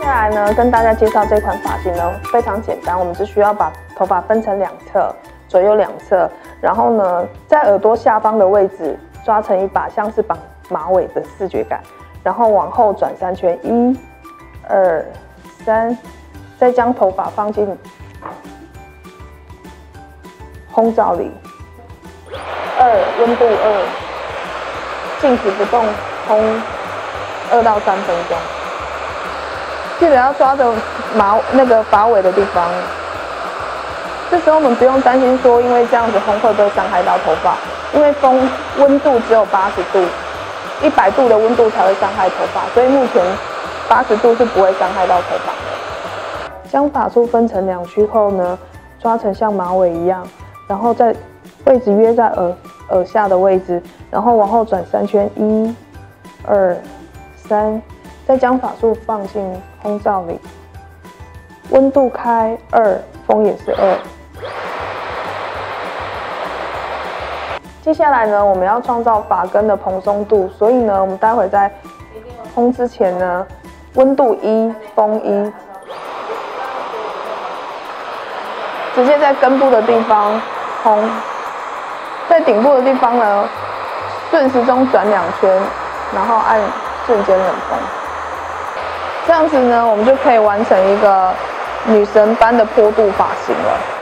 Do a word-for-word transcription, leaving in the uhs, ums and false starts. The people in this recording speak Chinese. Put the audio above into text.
接下来呢，跟大家介绍这款发型呢，非常简单，我们只需要把头发分成两侧，左右两侧，然后呢，在耳朵下方的位置抓成一把像是绑马尾的视觉感，然后往后转三圈，一、二、三，再将头发放进烘罩里，二温度二，静止不动烘二到三分钟。记得要抓着马那个发尾的地方。这时候我们不用担心说，因为这样子烘会不会伤害到头发，因为风温度只有八十度，一百度的温度才会伤害头发，所以目前八十度是不会伤害到头发的。将发束分成两区后呢，抓成像马尾一样，然后在位置约在耳耳下的位置，然后往后转三圈，一、二、三，再将发束放进烘罩里，温度开二，风也是二。接下来呢，我们要创造发根的蓬松度，所以呢，我们待会在烘之前呢，温度一，风一，直接在根部的地方烘，在顶部的地方呢，顺时钟转两圈，然后按瞬间冷风。这样子呢，我们就可以完成一个女神般的坡度发型了。